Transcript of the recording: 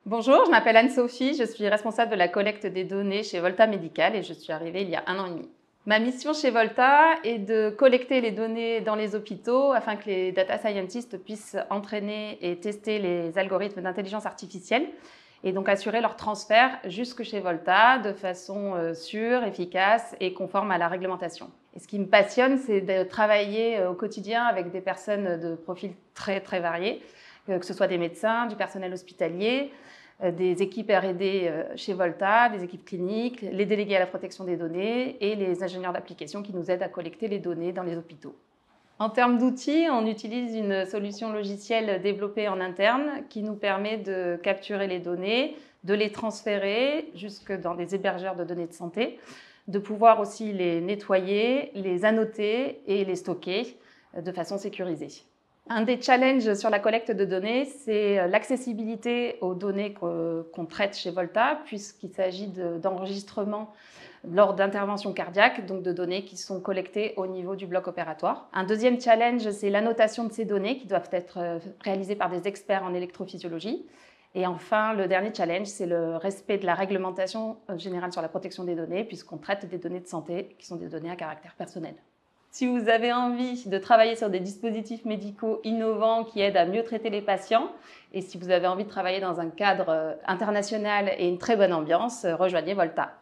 Bonjour, je m'appelle Anne-Sophie, je suis responsable de la collecte des données chez Volta Médical et je suis arrivée il y a 1 an et demi. Ma mission chez Volta est de collecter les données dans les hôpitaux afin que les data scientists puissent entraîner et tester les algorithmes d'intelligence artificielle et donc assurer leur transfert jusque chez Volta de façon sûre, efficace et conforme à la réglementation. Et ce qui me passionne, c'est de travailler au quotidien avec des personnes de profils très variés, que ce soit des médecins, du personnel hospitalier, des équipes R&D chez Volta, des équipes cliniques, les délégués à la protection des données et les ingénieurs d'application qui nous aident à collecter les données dans les hôpitaux. En termes d'outils, on utilise une solution logicielle développée en interne qui nous permet de capturer les données, de les transférer jusque dans des hébergeurs de données de santé, de pouvoir aussi les nettoyer, les annoter et les stocker de façon sécurisée. Un des challenges sur la collecte de données, c'est l'accessibilité aux données qu'on traite chez Volta, puisqu'il s'agit d'enregistrements lors d'interventions cardiaques, donc de données qui sont collectées au niveau du bloc opératoire. Un deuxième challenge, c'est l'annotation de ces données qui doivent être réalisées par des experts en électrophysiologie. Et enfin, le dernier challenge, c'est le respect de la réglementation générale sur la protection des données, puisqu'on traite des données de santé qui sont des données à caractère personnel. Si vous avez envie de travailler sur des dispositifs médicaux innovants qui aident à mieux traiter les patients, et si vous avez envie de travailler dans un cadre international et une très bonne ambiance, rejoignez Volta.